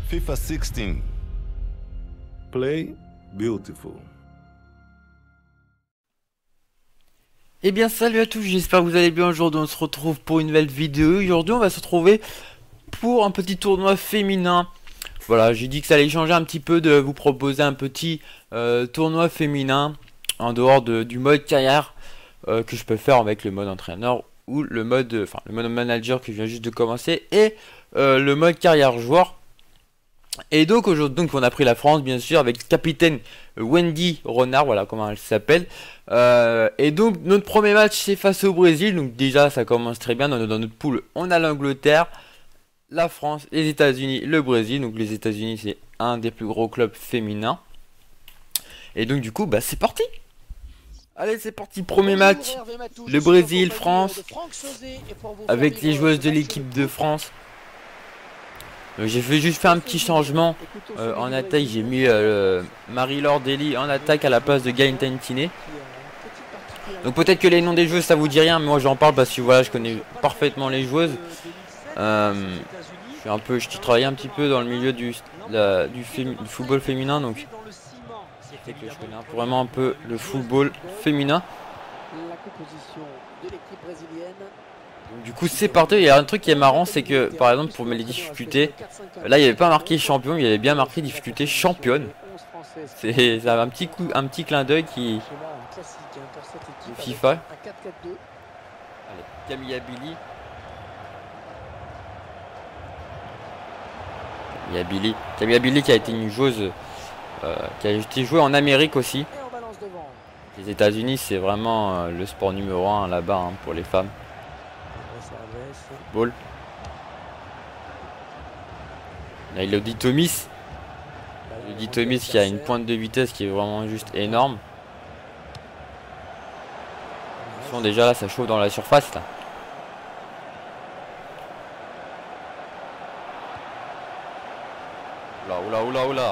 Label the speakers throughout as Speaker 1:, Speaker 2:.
Speaker 1: FIFA 16. Play beautiful.
Speaker 2: Eh bien salut à tous, j'espère que vous allez bien. Aujourd'hui on se retrouve pour une nouvelle vidéo. Aujourd'hui on va se retrouver pour un petit tournoi féminin. Voilà, j'ai dit que ça allait changer un petit peu, de vous proposer un petit tournoi féminin en dehors du mode carrière que je peux faire avec le mode entraîneur ou le mode manager que je viens juste de commencer, et le mode carrière joueur. Et donc aujourd'hui on a pris la France bien sûr avec capitaine Wendy Renard, voilà comment elle s'appelle. Et donc notre premier match c'est face au Brésil. Donc déjà ça commence très bien. Dans notre poule on a l'Angleterre, la France, les États-Unis, le Brésil. Donc les États-Unis c'est un des plus gros clubs féminins. Et donc du coup bah c'est parti. Allez c'est parti, premier match, le Brésil, France, avec les joueuses de l'équipe de France. J'ai juste fait un petit changement en attaque, j'ai mis Marie-Laure Dely en attaque à la place de Gaëlle Tantinet. Donc peut-être que les noms des joueuses ça vous dit rien, mais moi j'en parle parce que voilà, je connais parfaitement les joueuses. J'ai travaillé un petit peu dans le milieu du football féminin, donc c'est que je connais vraiment un peu le football féminin. Donc, du coup c'est parti. Il y a un truc qui est marrant, c'est que par exemple pour les difficultés, là il n'y avait pas marqué champion, il y avait bien marqué difficulté championne. C'est un petit clin d'œil qui FIFA. Allez, Camilla Billy qui a été une joueuse qui a été jouée en Amérique aussi. Les États-Unis c'est vraiment le sport numéro 1 là-bas hein, pour les femmes. Ball. Là Elodie Thomas. Elodie Thomas qui a une pointe de vitesse qui est vraiment juste énorme. Attention, déjà là ça chauffe dans la surface là. Oula.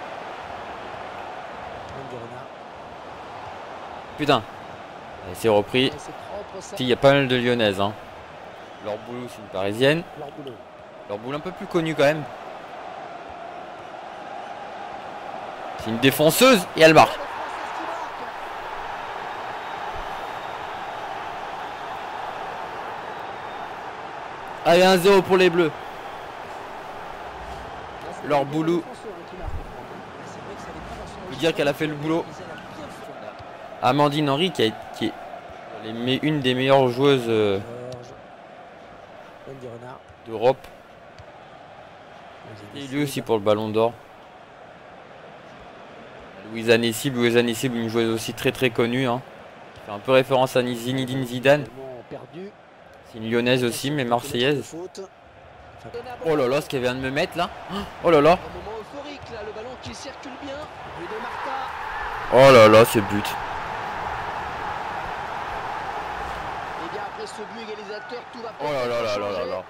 Speaker 2: Putain. C'est repris. Il y a pas mal de lyonnaises hein. Laure Boulou c'est une parisienne. Laure Boulou un peu plus connue quand même. C'est une défenseuse et elle marque. Allez 1-0 pour les bleus. Laure Boulou. On peut dire qu'elle a fait le boulot. Amandine Henry qui est une des meilleures joueuses d'Europe. Et lui aussi pour le ballon d'or. Louisa Nessib, une joueuse aussi très connue hein. Fait un peu référence à Zinedine Zidane. C'est une lyonnaise aussi mais marseillaise. Oh là là, ce qu'elle vient de me mettre là. Oh là là. Oh là là, ce but. Oh là là là là là là.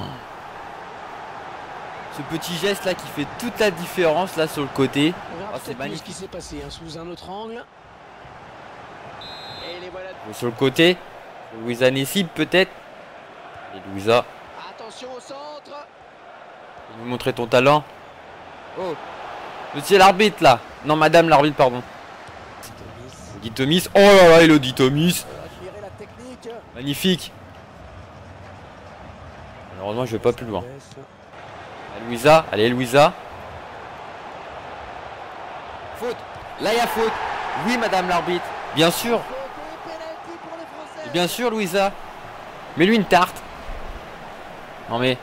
Speaker 2: Ce petit geste là qui fait toute la différence là sur le côté. Oh, c'est magnifique. Ce qui s'est passé hein, sous un autre angle. Et les voilà. Sur le côté, Louisa Nessib peut-être. Et Louisa. Attention au centre. Vous montrer ton talent. Oh. Monsieur l'arbitre là. Non madame l'arbitre pardon. Elodie Thomas. Oh là là Elodie Thomas. Magnifique. Malheureusement je vais pas plus loin. Louisa, allez Louisa. Faute. Là il y a faute. Oui madame l'arbitre. Bien sûr. Et bien sûr Louisa. Mais lui une tarte. Non mais.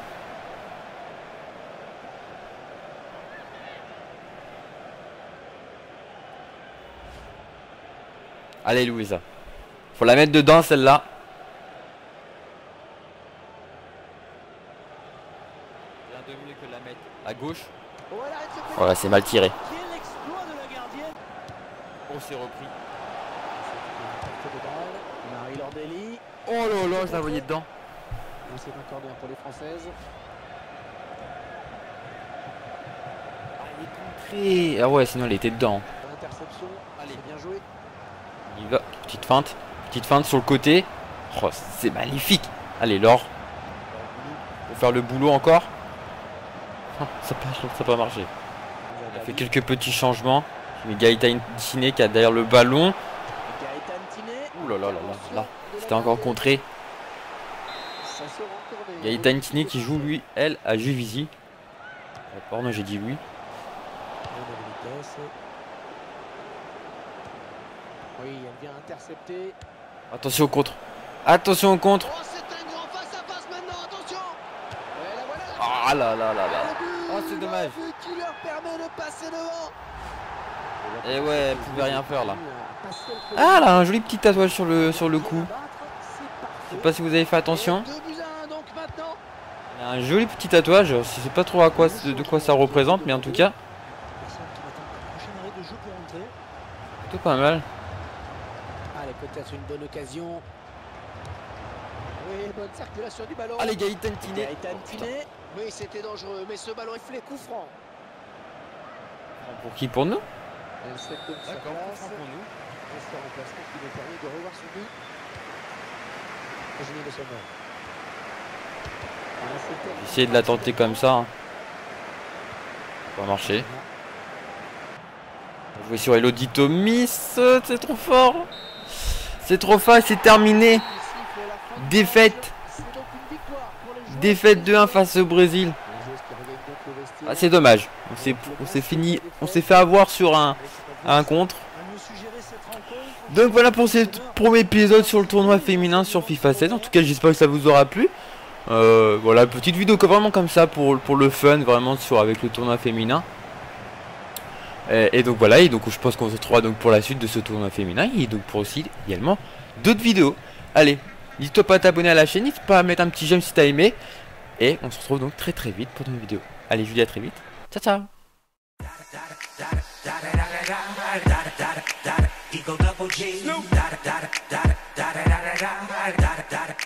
Speaker 2: Allez Louisa. Faut la mettre dedans celle-là. Que la mettre à gauche. Voilà, c'est mal tiré. Oh, c'est repris. Oh là là, je la voyais dedans. C'est encore bien pour les Françaises. Ah ouais, sinon elle était dedans. Interception. Allez, bien joué. Il va. Petite feinte sur le côté. Oh, c'est magnifique. Allez, Laure. Pour faire le boulot encore. Ça n'a pas marché. On a fait quelques petits changements. Mais Gaëtan Tiné qui a derrière le ballon. Ouh là là là là là. C'était encore contré. Gaëtan Tiné qui joue lui, elle, à Juvisy. Pardon, j'ai dit lui.
Speaker 3: Oui, elle vient intercepter.
Speaker 2: Attention au contre. Attention au contre.
Speaker 3: Oh, c'est un grand face à face maintenant, attention. Et la voilà,
Speaker 2: Ah là là là là.
Speaker 3: le
Speaker 2: Oh, c'est dommage.
Speaker 3: but qui leur permet de passer devant.
Speaker 2: Et ouais, elle pouvait rien faire là. Ah là, un joli petit tatouage sur le cou. Je sais pas si vous avez fait attention.
Speaker 3: 2-1 donc maintenant.
Speaker 2: Il y a un joli petit tatouage. Je sais pas trop de quoi ça représente, mais en tout cas, plutôt pas mal.
Speaker 3: Allez, peut-être une bonne occasion. Oui, bonne circulation du ballon.
Speaker 2: Allez, Gaëtan Tiné.
Speaker 3: Gaëtan Tiné. Oui, c'était dangereux, mais ce ballon est flé, coup franc.
Speaker 2: Pour qui? Pour nous?
Speaker 3: Elle s'est comme sa
Speaker 2: D'accord,
Speaker 3: place.
Speaker 2: pour nous.
Speaker 3: Et ce remplacement qui nous permet de revoir son but. Génie de Sommer.
Speaker 2: Essayez de la tenter comme ça. Hein. Ça va marcher. On va jouer sur Elodie Thomis. C'est trop fort. C'est trop fort et c'est terminé. Défaite. Défaite 2-1 face au Brésil. Ah, c'est dommage. On s'est fini. On s'est fait avoir sur un contre. Donc voilà pour ce premier épisode sur le tournoi féminin sur FIFA 16. En tout cas, j'espère que ça vous aura plu. Voilà, petite vidéo vraiment comme ça pour le fun, vraiment avec le tournoi féminin. Et donc voilà, et donc je pense qu'on se retrouvera donc pour la suite de ce tournoi féminin et donc pour aussi également d'autres vidéos. Allez, n'hésite pas à t'abonner à la chaîne, n'hésite pas à mettre un petit j'aime si t'as aimé. Et on se retrouve donc très vite pour une vidéo. Allez, je vous dis à très vite. Ciao ciao. Eagle double G.